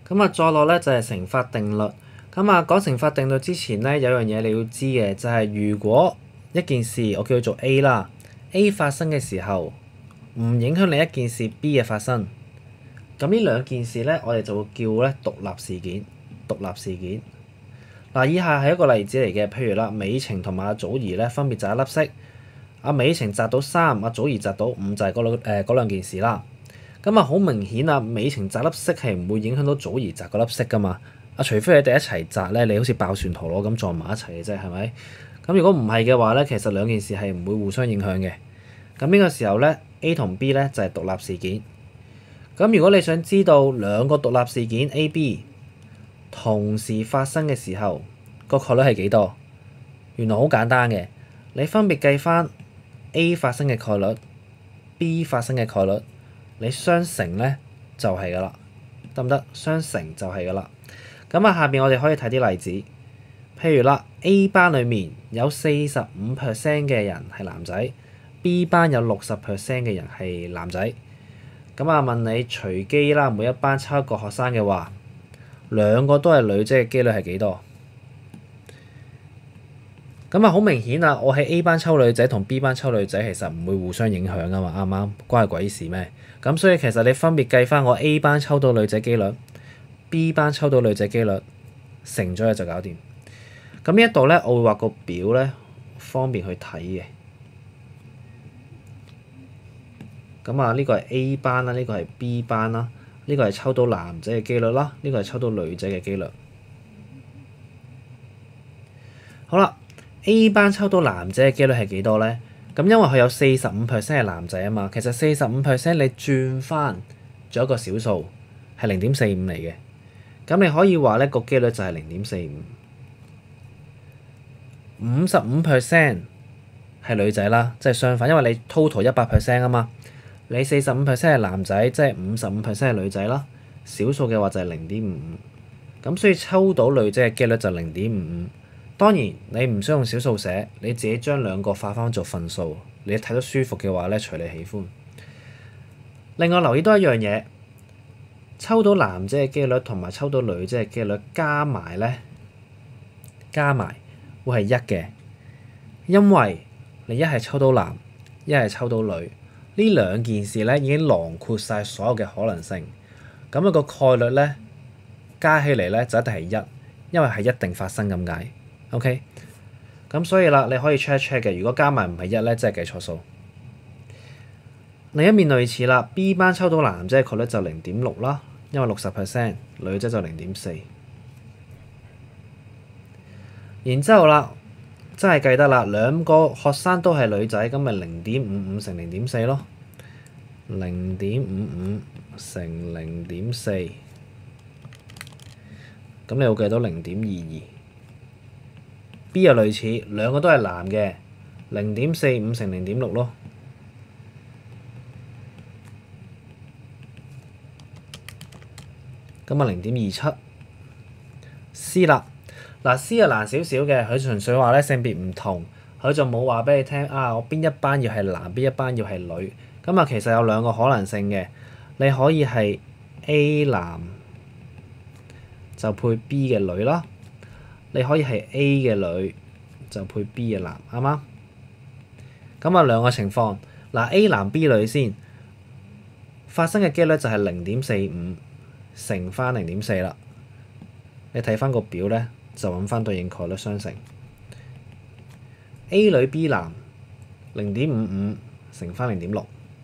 咁啊，再落咧就係乘法定律。咁啊，講乘法定律之前咧，有樣嘢你要知嘅就係，如果一件事我叫佢做 A 啦，A 發生嘅時候唔影響另一件事 B 嘅發生，咁呢兩件事咧，我哋就會叫咧獨立事件。獨立事件嗱，以下係一個例子嚟嘅，譬如啦，美晴同埋阿祖兒咧分別擲一粒骰，阿美晴擲到3，阿祖兒擲到5，就係嗰兩件事啦。咁啊，好明顯啊，美晴擲粒骰係唔會影響到祖兒擲嗰粒骰噶嘛。除非你哋一齊擲咧，你好似爆旋陀螺咁撞埋一齊嘅啫，係咪？咁如果唔係嘅話咧，其實兩件事係唔會互相影響嘅。咁呢個時候咧 ，A 同 B 咧就係獨立事件。咁如果你想知道兩個獨立事件 A、B 同時發生嘅時候，個概率係幾多？原來好簡單嘅，你分別計翻 A 發生嘅概率、B 發生嘅概率，你相乘咧就係噶啦，得唔得？相乘就係噶啦。咁啊，下邊我哋可以睇啲例子，譬如啦 ，A 班裡面有45% 嘅人係男仔 ，B 班有60% 嘅人係男仔。咁啊，問你隨機啦，每一班抽一個學生嘅話，兩個都係女仔嘅機率係幾多？咁啊，好明顯啊！我喺 A 班抽女仔同 B 班抽女仔，其實唔會互相影響噶嘛，啱唔啱？關係鬼事咩？咁所以其實你分別計翻我 A 班抽到女仔機率 ，B 班抽到女仔機率，乘咗佢就搞掂。咁呢一度咧，我會畫個表咧，方便去睇嘅。咁啊，呢個係 A 班啦，呢個係 B 班啦，呢個係抽到男仔嘅機率啦，呢個係抽到女仔嘅機率。好啦。A 班抽到男仔嘅機率係幾多咧？咁因為佢有45% 係男仔啊嘛，其實45% 你轉翻做一個小數係0.45嚟嘅，咁你可以話咧個機率就係0.45。55% 係女仔啦，即係相反，因為你 total 100% 啊嘛，你45% 係男仔，即係55% 係女仔啦。小數嘅話就係0.55，咁所以抽到女仔嘅機率就0.55。當然你唔想用小數寫，你自己將兩個化翻做份數，你睇得舒服嘅話咧，隨你喜歡。另外留意多一樣嘢，抽到男仔嘅機率同埋抽到女仔嘅機率加埋咧，加埋會係1嘅，因為你一係抽到男，一係抽到女，呢兩件事咧已經囊括晒所有嘅可能性，咁個概率咧加起嚟咧就一定係1，因為係一定發生咁解。OK， 咁所以啦，你可以 check 一 check 嘅。如果加埋唔係1咧，即係計錯數。另一面類似啦 ，B 班抽到男仔嘅概率就0.6啦，因為60%，女仔就0.4。然之後啦，真係計得啦，兩個學生都係女仔，咁咪0.55乘0.4咯，0.55乘0.4，咁你會計到0.22。B 又類似，兩個都係男嘅，0.45乘0.6咯。咁啊0.27。C 啦，嗱 C 就難少少嘅，佢純粹話咧性別唔同，佢就冇話俾你聽啊，我邊一班要係男，邊一班要係女。咁啊，其實有兩個可能性嘅，你可以係 A 男就配 B 嘅女啦。你可以係 A 嘅女就配 B 嘅男，啱唔啱？咁啊兩個情況，嗱 A 男 B 女先發生嘅機率就係0.45乘翻0.4啦。你睇翻個表咧，就揾翻對應概率相乘。A 女 B 男0.55乘翻0.6。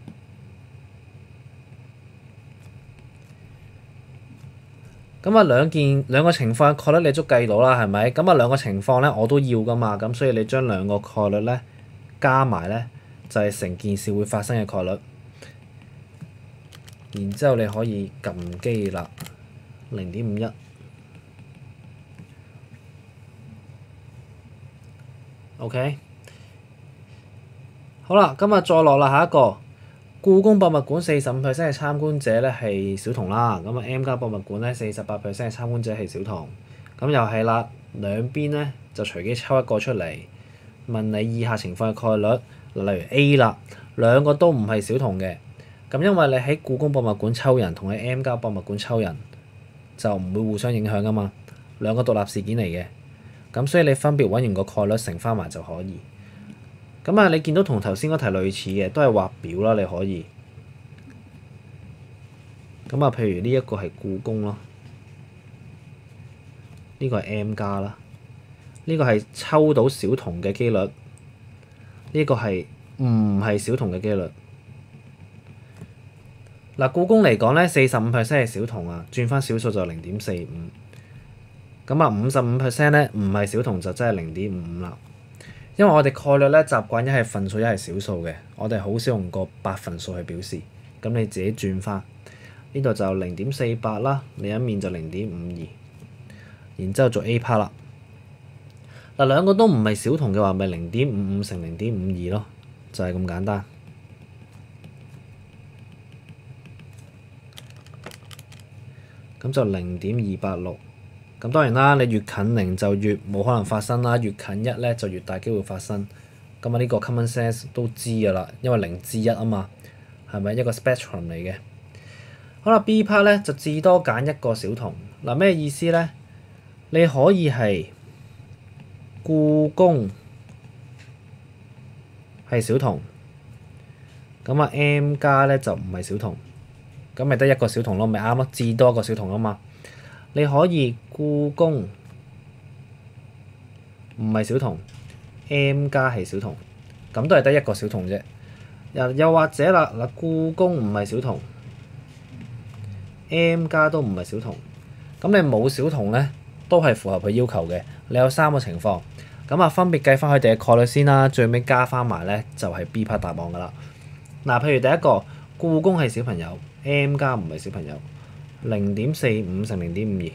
咁啊兩個情況嘅概率你都計到啦，係咪？咁啊兩個情況咧我都要噶嘛，咁所以你將兩個概率咧加埋咧就係成件事會發生嘅概率。然之後你可以撳機啦，0.51。OK， 好啦，今日再落啦，下一個。故宮博物館45% 嘅參觀者咧係小童啦，咁啊 M+ 博物館咧48% 嘅參觀者係小童，咁又係啦，兩邊咧就隨機抽一個出嚟，問你以下情況嘅概率，例如 A 啦，兩個都唔係小童嘅，咁因為你喺故宮博物館抽人同喺 M+ 博物館抽人就唔會互相影響噶嘛，兩個獨立事件嚟嘅。咁所以你分別揾完個概率乘翻埋就可以。咁啊，你見到同頭先嗰題類似嘅，都係畫表啦，你可以。咁啊，譬如呢一個係故宮咯，呢個係 M 加啦，呢個係抽到小童嘅機率，呢個係唔係小童嘅機率。嗱，故宮嚟講咧，45% 係小童啊，轉翻小數就0.45。咁啊，55% 咧唔係小童就真係0.55啦。因為我哋概率咧習慣一係份數一係小數嘅，我哋好少用個百分數去表示。咁你自己轉翻呢度就0.48啦，另一面就0.52，然之後做 A part 啦。嗱，兩個都唔係小童嘅話，咪0.55乘0.52咯，就係咁簡單。咁就0.286。咁當然啦，你越近零就越冇可能發生啦，越近一咧就越大機會發生。咁啊，呢個 common sense 都知㗎啦，因為0至1啊嘛，係咪一個 spectrum 嚟嘅？好啦 ，B part 咧就至多揀一個小童。嗱，咩意思咧？你可以係故宮係小童，咁啊 M 加咧就唔係小童，咁咪得一個小童咯，咪啱咯，至多一個小童啊嘛。你可以故宮唔係小童 ，M 加係小童，咁都係得一個小童啫。又或者啦，嗱，故宮唔係小童 ，M 加都唔係小童，咁你冇小童咧，都係符合佢要求嘅。你有3個情況，咁啊分別計翻佢哋嘅概率先啦，最尾加翻埋咧就係 B part 答案噶啦。嗱，譬如第一個故宮係小朋友 ，M 加唔係小朋友。0.45乘0.52，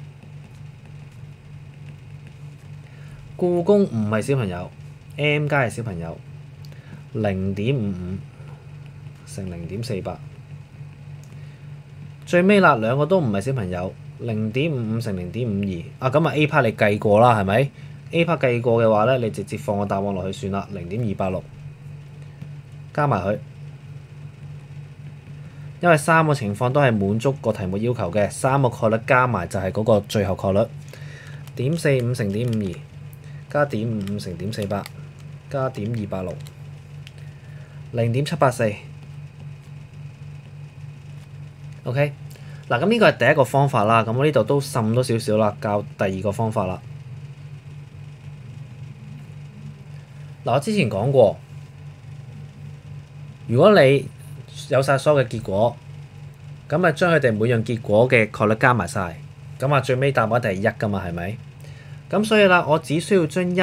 故宮唔係小朋友 ，M 加係小朋友，0.55乘0.48，最尾啦，兩個都唔係小朋友，0.55乘0.52，啊咁啊 A part 你計過啦，係咪 ？A part 計過嘅話咧，你直接放個答案落去算啦，0.286，加埋佢。因為3個情況都係滿足個題目要求嘅，3個概率加埋就係嗰個最後概率。0.45乘0.52加0.55乘0.48加0.286 0.784。OK， 嗱咁呢個係第一個方法啦。咁我呢度都滲多少少啦，教第二個方法啦。嗱，我之前講過，如果你有晒所有嘅結果，咁啊將佢哋每樣結果嘅概率加埋晒，咁啊最尾答案一定係1噶嘛，係咪？咁所以啦，我只需要將1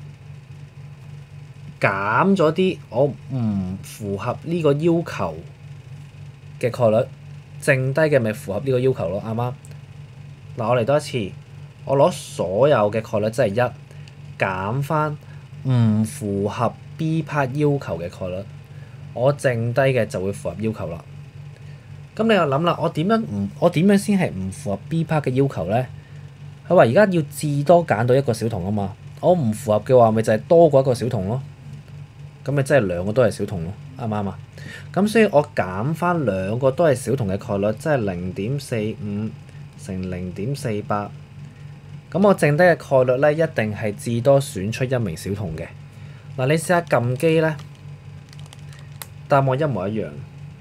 減咗啲我唔符合呢個要求嘅概率，剩低嘅咪符合呢個要求咯，啱唔啱？嗱，我嚟多一次，我攞所有嘅概率即係1減翻唔符合 B part 要求嘅概率。我剩低嘅就會符合要求啦。咁你又諗啦，我點樣先係唔符合 B part 嘅要求咧？佢話而家要至多揀到一個小童啊嘛。我唔符合嘅話，咪就係多過一個小童咯。咁咪即係兩個都係小童咯，啱唔啱啊？咁所以我減翻兩個都係小童嘅概率，即係0.45乘0.48。咁我剩低嘅概率咧，一定係至多選出一名小童嘅。嗱，你試下撳機咧。答案一模一樣，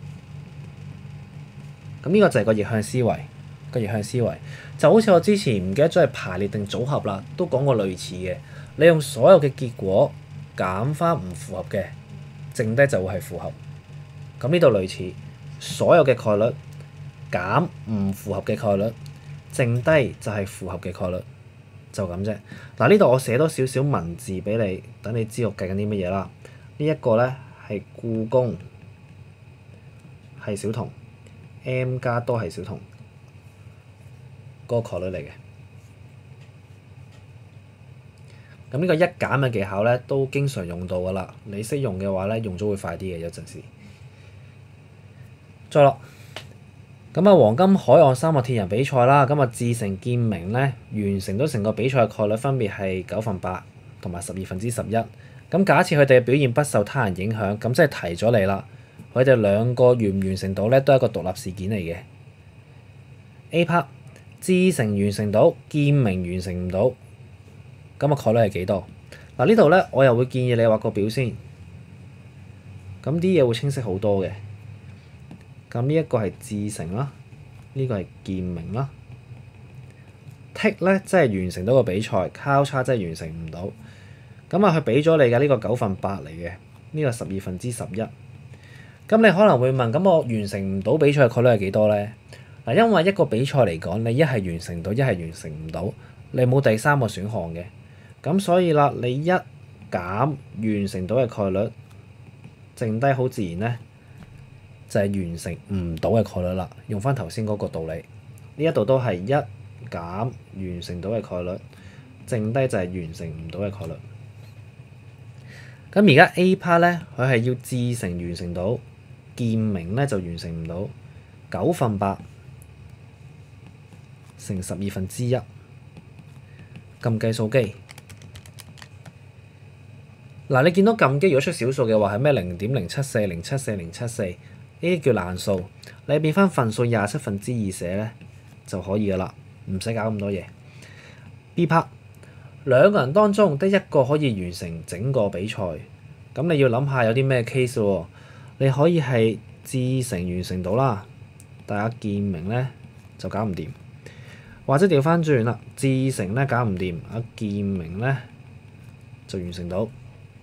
咁呢個就係個逆向思維。個逆向思維就好似我之前唔記得咗係排列定組合啦，都講過類似嘅。你用所有嘅結果減翻唔符合嘅，剩低就會係符合。咁呢度類似，所有嘅概率減唔符合嘅概率，剩低就係符合嘅概率，就咁啫。嗱，呢度我寫多少少文字俾你，等你知我計緊啲乜嘢啦。呢一個咧。係故宮係小童 ，M 加都係小童，嗰個概率嚟嘅。咁呢個一減嘅技巧咧，都經常用到噶啦。你識用嘅話咧，用咗會快啲嘅有陣時。再落，咁啊黃金海岸三項鐵人比賽啦，咁啊志成健明咧完成到成個比賽嘅概率分別係8%同埋11%。咁假設佢哋嘅表現不受他人影響，咁即係提咗你啦。佢哋兩個完唔完成到咧，都係一個獨立事件嚟嘅。A part 自成完成到，見明完成唔到，咁個概率係幾多？嗱，呢度咧，我又會建議你畫個表先，咁啲嘢會清晰好多嘅。咁呢一個係自成啦，呢個係見明啦。剔咧即係完成到個比賽，交叉即係完成唔到。咁啊，佢俾咗你嘅呢個9/8嚟嘅，呢個12/11。咁你可能會問，咁我完成唔到比賽嘅概率係幾多咧？嗱，因為一個比賽嚟講，你一係完成到，一係完成唔到，你冇第三個選項嘅。咁所以啦，你一減完成到嘅概率，剩低好自然咧，就係完成唔到嘅概率啦。用翻頭先嗰個道理，呢一度都係一減完成到嘅概率，剩低就係完成唔到嘅概率。咁而家 A part 咧，佢係要自成完成到，見明咧就完成唔到。9/8乘12/1，撳計數機。嗱，你見到撳機如果出小數嘅話係咩0.074、0.74、0.74，呢啲叫爛數。你變翻份數27/2寫咧就可以噶啦，唔使搞咁多嘢。B part 兩個人當中得一個可以完成整個比賽，咁你要諗下有啲咩 case 喎？你可以係自成完成到啦，但係見明咧就搞唔掂，或者調翻轉啦，自成咧搞唔掂，見明咧就完成到。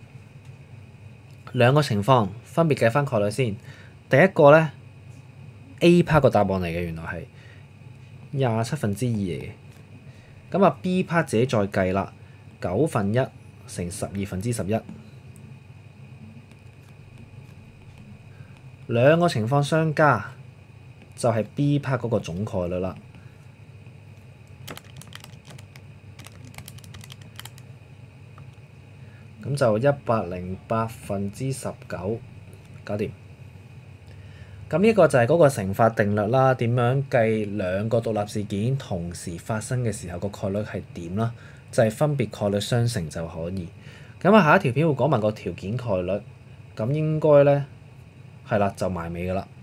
兩個情況分別計翻概率先。第一個咧 A part 個答案嚟嘅，原來係27/2嚟嘅。咁啊 B part 自己再計啦，9/1乘12/11。兩個情況相加就係 B part 嗰個總概率啦。咁就108/19，搞掂。咁呢個就係嗰個乘法定律啦，點樣計兩個獨立事件同時發生嘅時候個概率係點啦？就係分別概率相乘就可以。咁啊，下一條片會講埋個條件概率，咁應該咧係啦，就埋尾㗎啦。